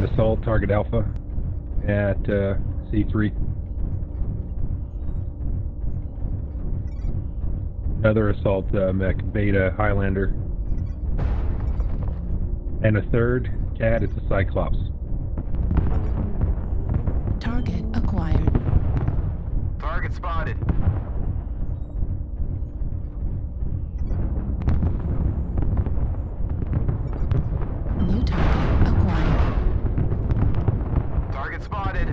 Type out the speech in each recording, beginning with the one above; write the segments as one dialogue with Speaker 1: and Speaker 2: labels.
Speaker 1: assault, target Alpha, at C3. Another assault mech, Beta Highlander. And a third cat, it's a Cyclops.
Speaker 2: Target acquired.
Speaker 3: Target spotted.
Speaker 2: New target acquired.
Speaker 3: Target spotted.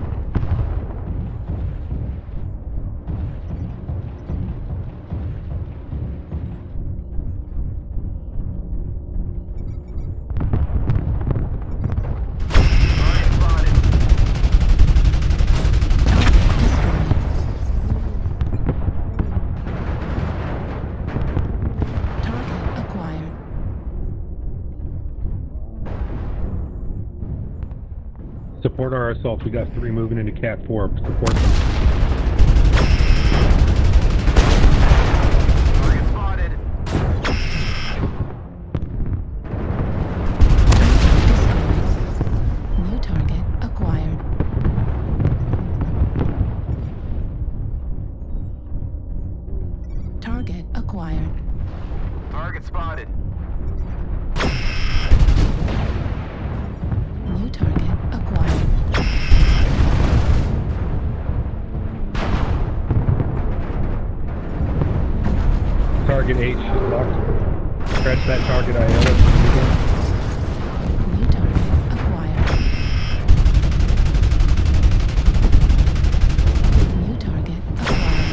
Speaker 1: Support our assaults. We got 3 moving into Cat 4. Support them.
Speaker 3: Target spotted.
Speaker 2: New target acquired. Target acquired.
Speaker 3: Target spotted.
Speaker 2: New target acquired.
Speaker 1: Target H is locked. Press that target IL.
Speaker 2: New target acquired. New target acquired.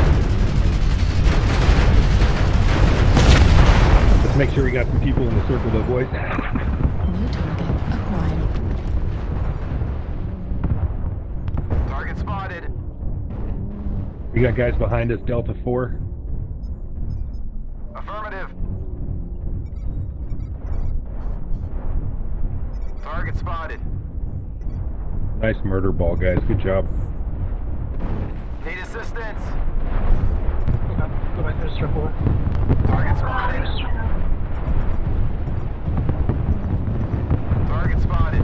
Speaker 1: Let's make sure we got some people in the circle though, boys.
Speaker 2: New target acquired.
Speaker 3: Target spotted.
Speaker 1: We got guys behind us, Delta 4.
Speaker 3: Affirmative. Target spotted.
Speaker 1: Nice murder ball, guys. Good job.
Speaker 3: Need assistance.
Speaker 4: Go back to the circle.
Speaker 3: Target spotted. Target spotted.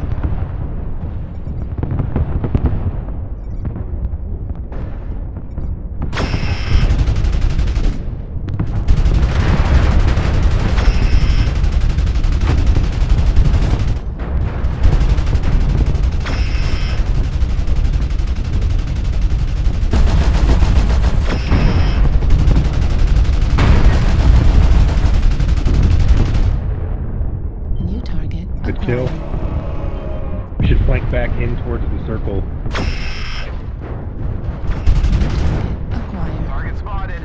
Speaker 2: New target
Speaker 1: Good
Speaker 2: acquired.
Speaker 1: kill. We should flank back in towards the circle.
Speaker 2: New target acquired.
Speaker 3: Target spotted.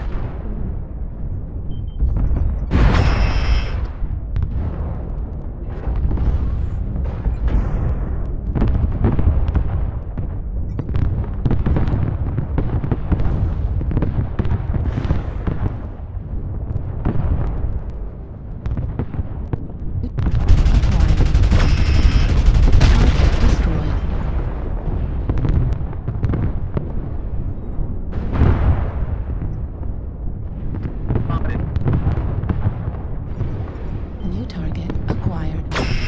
Speaker 3: Spotted.
Speaker 2: New target acquired.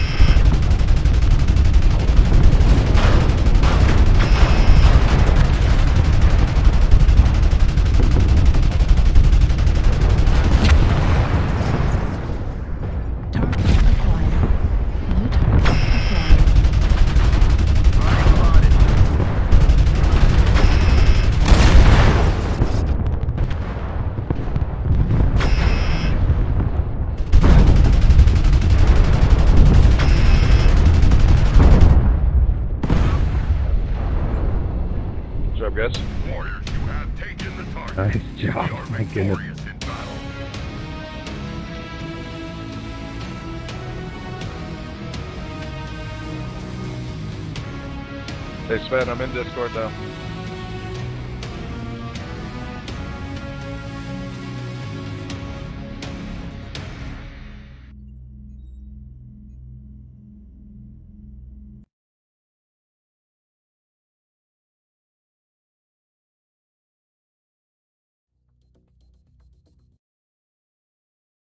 Speaker 2: Target acquired. New target acquired.
Speaker 3: Target spotted.
Speaker 5: What's up, guys?
Speaker 6: Warriors, you have taken the target.
Speaker 1: Nice job.
Speaker 6: We are
Speaker 1: My goodness.
Speaker 6: victorious in battle.
Speaker 5: Hey, Sven, I'm in Discord now.